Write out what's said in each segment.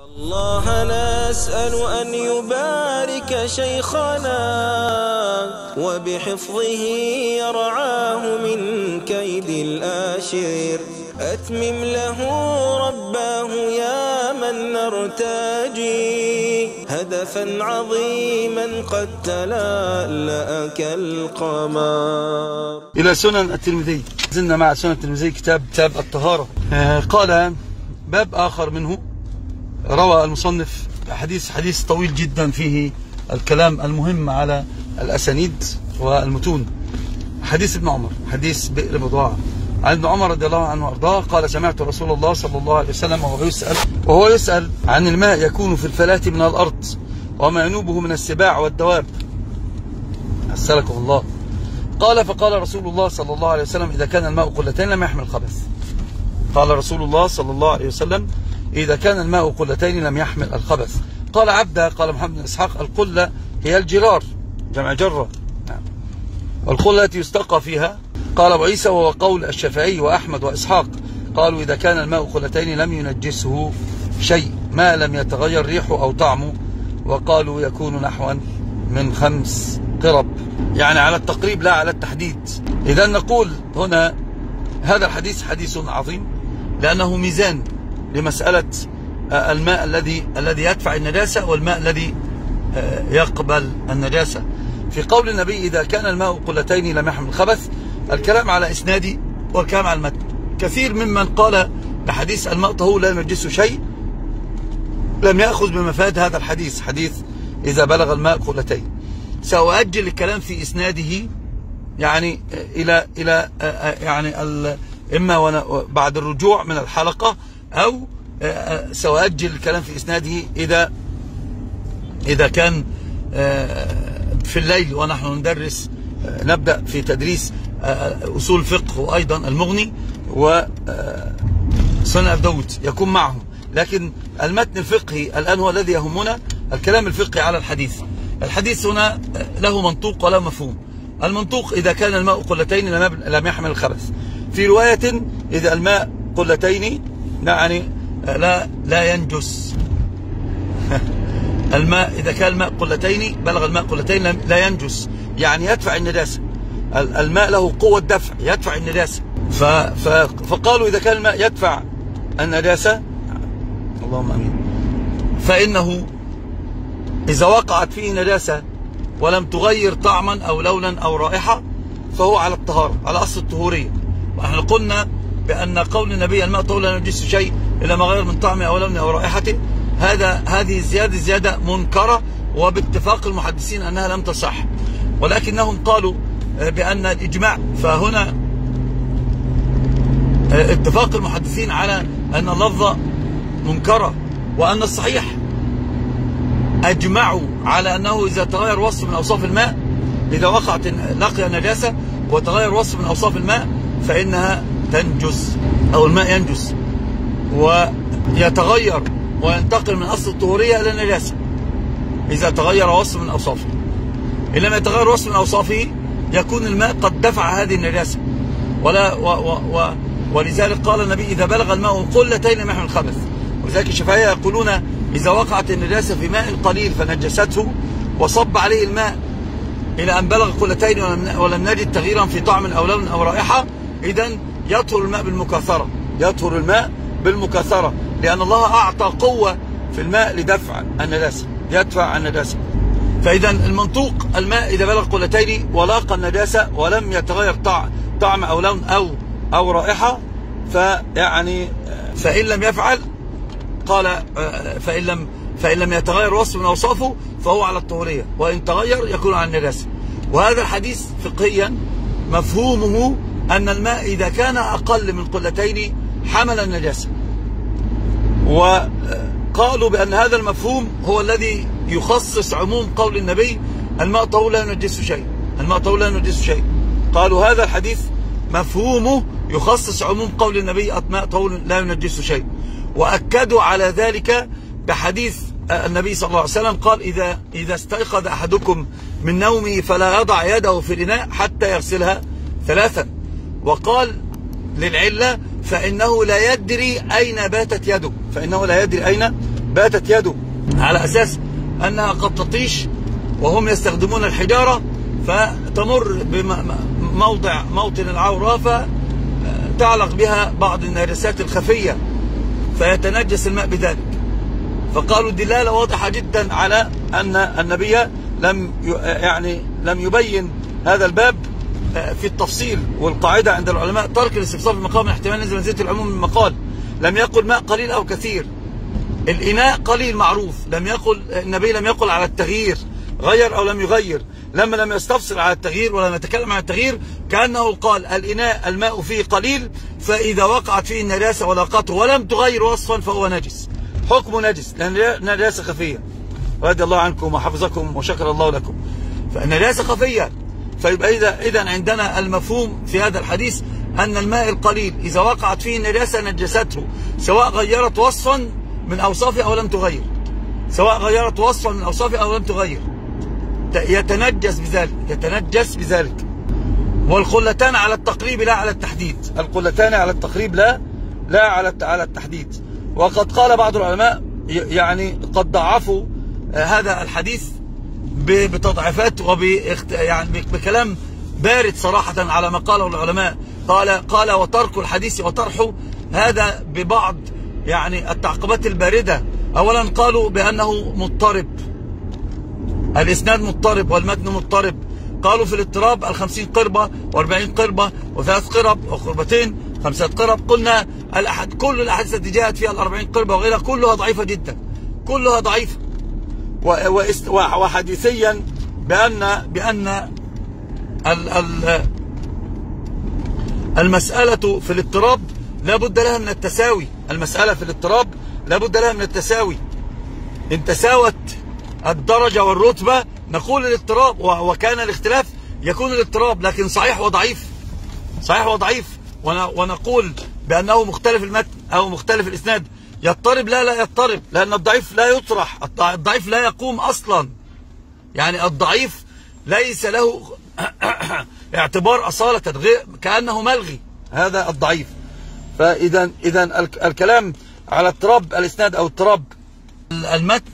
الله نسأل أن يبارك شيخنا وبحفظه يرعاه من كيد الآشر. أتمم له رباه يا من نرتجي هدفا عظيما قد تلألأ كالقمر. إلى سنن الترمذي، زلنا مع سنن الترمذي كتاب الطهارة. قال باب آخر منه، روى المصنف حديث طويل جدا فيه الكلام المهم على الأسانيد والمتون. حديث ابن عمر، حديث بئر بضاعة، عن ابن عمر رضي الله عنه وارضاه قال: سمعت رسول الله صلى الله عليه وسلم وهو يسأل عن الماء يكون في الفلاة من الأرض وما ينوبه من السباع والدواب. أسألكم الله. قال: فقال رسول الله صلى الله عليه وسلم: إذا كان الماء قلتين لم يحمل خبث. قال رسول الله صلى الله عليه وسلم: إذا كان الماء قلتين لم يحمل الخبث. قال عبده، قال محمد بن إسحاق: القلة هي الجرار، جمع جرة، والقلة التي يستقى فيها. قال أبو عيسى: وهو قول الشافعي وأحمد وإسحاق، قالوا إذا كان الماء قلتين لم ينجسه شيء ما لم يتغير ريحه أو طعمه، وقالوا يكون نحوا من 5 قرب، يعني على التقريب لا على التحديد. إذا نقول هنا هذا الحديث حديث عظيم، لأنه ميزان لمسألة الماء الذي يدفع النجاسة والماء الذي يقبل النجاسة. في قول النبي: إذا كان الماء قلتين لم يحمل الخبث، الكلام على إسنادي والكلام على المتن. كثير ممن قال بحديث الماء طهور لا ينجسه شيء لم يأخذ بمفاد هذا الحديث، حديث إذا بلغ الماء قلتين. سأؤجل الكلام في إسناده يعني إلى يعني إما بعد الرجوع من الحلقة، أو سأؤجل الكلام في إسناده إذا كان في الليل ونحن ندرس، نبدأ في تدريس أصول الفقه وأيضا المغني وسنن أبي داود يكون معهم. لكن المتن الفقهي الآن هو الذي يهمنا، الكلام الفقهي على الحديث. الحديث هنا له منطوق ولا مفهوم. المنطوق: إذا كان الماء قلتين لم يحمل الخبث. في رواية: إذا الماء قلتين يعني لا ينجس. الماء إذا كان الماء قلتين، بلغ الماء قلتين لا ينجس، يعني يدفع النجاسة. الماء له قوة دفع، يدفع النجاسة. فقالوا إذا كان الماء يدفع النجاسة، اللهم أمين، فإنه إذا وقعت فيه نجاسة ولم تغير طعما أو لونا أو رائحة فهو على الطهارة، على أصل الطهورية. وإحنا قلنا بأن قول النبي: الماء طهور لا ينجس شيء إلا ما غير من طعمه أو لونه أو رائحته، هذه زيادة منكرة، وباتفاق المحدثين أنها لم تصح، ولكنهم قالوا بأن الإجماع. فهنا اتفاق المحدثين على أن اللفظة منكرة، وأن الصحيح أجمعوا على أنه إذا تغير وصف من أوصاف الماء، إذا وقعت لقي النجاسة وتغير وصف من أوصاف الماء فإنها تنجس، أو الماء ينجس ويتغير وينتقل من أصل الطهورية إلى النجاسة إذا تغير وصف من أوصافه. إن لم يتغير وصف من أوصافه يكون الماء قد دفع هذه النجاسة، ولذلك قال النبي: إذا بلغ الماء قلتين لم يحمل الخبث. ولذلك الشافعية يقولون: إذا وقعت النجاسة في ماء قليل فنجسته وصب عليه الماء إلى أن بلغ قلتين ولم نجد تغييرا في طعم أو لون أو رائحة، إذن يطهر الماء بالمكاثرة، يطهر الماء بالمكاثرة، لأن الله أعطى قوة في الماء لدفع النجاسة، يدفع النجاسة. فإذا المنطوق: الماء إذا بلغ قلتين ولاقى النجاسة ولم يتغير طعم أو لون أو رائحة، فيعني فإن لم يفعل، قال فإن لم يتغير وصف من أوصافه فهو على الطهورية، وإن تغير يكون على النجاسة. وهذا الحديث فقهيا مفهومه أن الماء إذا كان أقل من قلتين حمل النجاسة. وقالوا بأن هذا المفهوم هو الذي يخصص عموم قول النبي: الماء طهور لا ينجسه شيء، الماء طهور لا ينجسه شيء. قالوا هذا الحديث مفهومه يخصص عموم قول النبي: الماء طهور لا ينجسه شيء. وأكدوا على ذلك بحديث النبي صلى الله عليه وسلم قال: إذا استيقظ أحدكم من نومه فلا يضع يده في الإناء حتى يغسلها 3. وقال للعلة: فإنه لا يدري أين باتت يده، فإنه لا يدري أين باتت يده على أساس أنها قد تطيش وهم يستخدمون الحجارة، فتمر موطن العورة فتعلق بها بعض النجاسات الخفية فيتنجس الماء بذلك. فقالوا دلالة واضحة جدا على أن النبي لم يبين هذا الباب في التفصيل. والقاعدة عند العلماء ترك الاستفسار في مقام الاحتمال نزل منزلة العموم من مقال. لم يقل ماء قليل أو كثير، الإناء قليل معروف، النبي لم يقل على التغيير غير أو لم يغير. لم يستفسر على التغيير ولم يتكلم عن التغيير، كأنه قال الإناء الماء فيه قليل، فإذا وقعت فيه النجاسة ولاقته ولم تغير وصفا فهو نجس، حكم نجس لأن نجاسة خفية. رضي الله عنكم وحفظكم وشكر الله لكم. فالنجاسة خفية، فيبقى إذا عندنا المفهوم في هذا الحديث أن الماء القليل إذا وقعت فيه النجاسة نجسته، سواء غيرت وصفا من أوصافه أو لم تغير، سواء غيرت وصفا من أوصافه أو لم تغير، يتنجس بذلك. والقلتان على التقريب لا على التحديد، القلتان على التقريب لا على التحديد. وقد قال بعض العلماء يعني قد ضعفوا هذا الحديث بتضعيفات يعني بكلام بارد صراحة على ما قاله العلماء. قال وترك الحديث وطرحه هذا ببعض يعني التعقيبات الباردة. أولا قالوا بأنه مضطرب، الإسناد مضطرب والمتن مضطرب. قالوا في الاضطراب 50 قربة و40 قربة و3 قرب وقربتين 5 قرب. قلنا كل الأحاديث التي جاءت فيها 40 قربة وغيرها كلها ضعيفة جدا، كلها ضعيفة. وحديثيا بأن المسألة في الاضطراب لا بد لها من التساوي، المسألة في الاضطراب لا بد لها من التساوي. إن تساوت الدرجة والرتبة نقول الاضطراب، وكان الاختلاف يكون الاضطراب، لكن صحيح وضعيف، صحيح وضعيف، ونقول بأنه مختلف المتن أو مختلف الإسناد يضطرب. لا يضطرب، لأن الضعيف لا يطرح، الضعيف لا يقوم أصلا، يعني الضعيف ليس له اعتبار أصالة، كأنه ملغي هذا الضعيف. فإذا الكلام على اضطراب الإسناد أو اضطراب المتن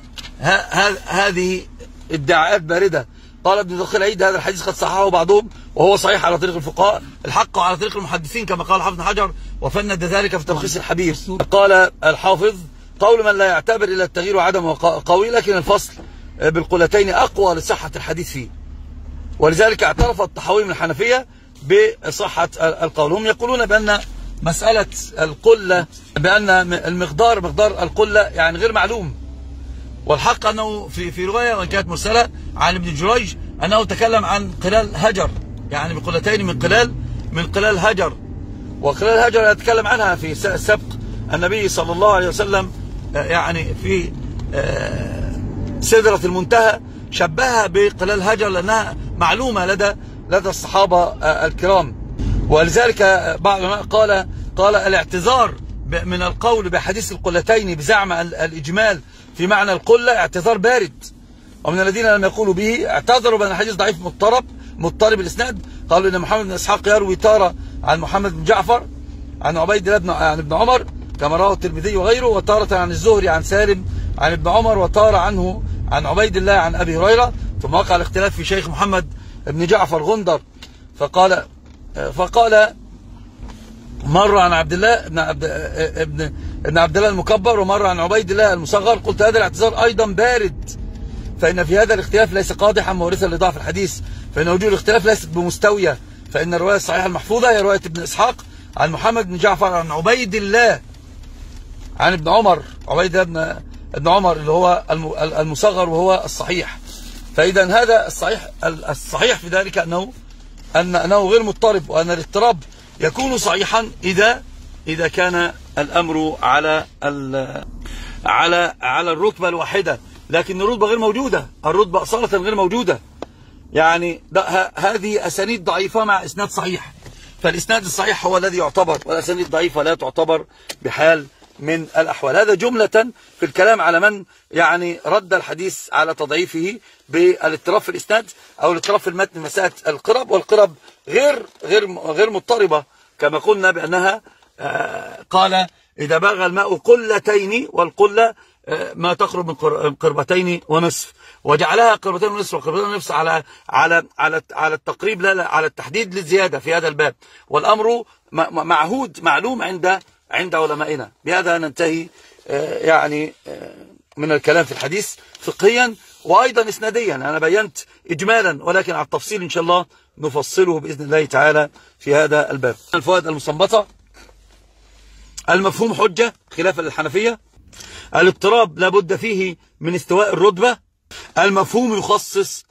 هذه ادعاءات باردة. قال ابن دقيق العيد هذا الحديث قد صححه بعضهم وهو صحيح على طريق الفقهاء، الحق على طريق المحدثين كما قال حافظ حجر وفند ذلك في تلخيص الحبير. قال الحافظ قول من لا يعتبر إلا التغيير وعدمه قوي، لكن الفصل بالقلتين أقوى لصحة الحديث فيه، ولذلك اعترف الطحاوي من الحنفية بصحة القول. هم يقولون بأن مسألة القلة، بأن مقدار القلة يعني غير معلوم، والحق أنه في رواية وإن كانت مرسلة عن ابن جريج أنه تكلم عن قلال هجر، يعني بقلتين من قلال هجر. وقلال هجر يتكلم عنها في سبق النبي صلى الله عليه وسلم، يعني في سدرة المنتهى شبهها بقلال هجر لأنها معلومة لدى الصحابة الكرام. ولذلك بعض العلماء قال الاعتذار من القول بحديث القلتين بزعم الإجمال في معنى القلة اعتذار بارد. ومن الذين لم يقولوا به اعتذروا بأن الحديث ضعيف مضطرب الإسناد. قالوا إن محمد بن إسحاق يروي تارة عن محمد بن جعفر عن عبيد الله عن ابن عمر كما رواه الترمذي وغيره، وتارة عن الزهري عن سالم عن ابن عمر، وتارة عنه عن عبيد الله عن أبي هريرة. ثم وقع الاختلاف في شيخ محمد بن جعفر غندر، فقال مرة عن عبد الله ابن عبد الله المكبر ومرة عن عبيد الله المصغر. قلت هذا الاعتذار أيضا بارد، فإن في هذا الاختلاف ليس قادحا مورثا لضعف الحديث، فإن وجود الاختلاف ليست بمستوية، فإن الرواية الصحيحة المحفوظة هي رواية ابن إسحاق عن محمد بن جعفر عن عبيد الله عن ابن عمر، عبيد الله ابن عمر اللي هو المصغر وهو الصحيح. فإذا هذا الصحيح في ذلك أنه غير مضطرب، وأن الاضطراب يكون صحيحا إذا كان الأمر على الرتبة الواحدة، لكن الرتبة غير موجودة، الرتبة أصالة غير موجودة، يعني هذه أسانيد ضعيفة مع إسناد صحيح، فالإسناد الصحيح هو الذي يعتبر، والأسانيد الضعيفة لا تعتبر بحال من الأحوال. هذا جملة في الكلام على من يعني رد الحديث على تضعيفه بالاضطراب في الإسناد أو الاضطراب في المتن، مسألة القرب، والقرب غير مضطربة كما قلنا بأنها قال إذا بلغ الماء قلتين، والقلة ما تقرب من قربتين ونصف، وجعلها قربتين ونصف وقربتين ونصف على التقريب لا على التحديد للزيادة في هذا الباب، والأمر معهود معلوم عند علمائنا. بهذا ننتهي يعني من الكلام في الحديث فقهيا وأيضا إسناديا. أنا بينت إجمالا، ولكن على التفصيل إن شاء الله نفصله بإذن الله تعالى في هذا الباب. الفوائد المستنبطة: المفهوم حجة خلافا للحنفية، الاضطراب لابد فيه من استواء الرتبة، المفهوم يخصص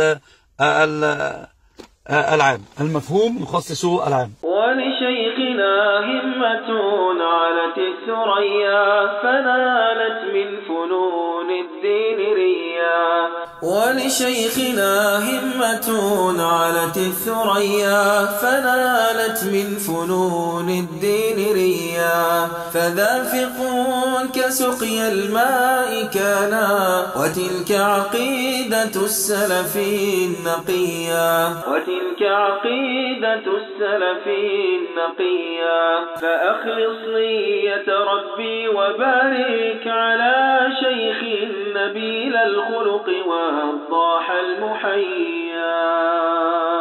العام، المفهوم يخصص العام. ولشيخنا همة علت الثريا فنالت من فنون الدين ريا، ولشيخنا همة علت الثريا فنالت من فنون الدين ريا، فذا فقه كسقي الماء كانا وتلك عقيدة السلف النقيا، وتلك عقيدة السلف النقيا، فأخلص نية ربي وبارك على شيخ نبيل الخلق وضاح المحيا.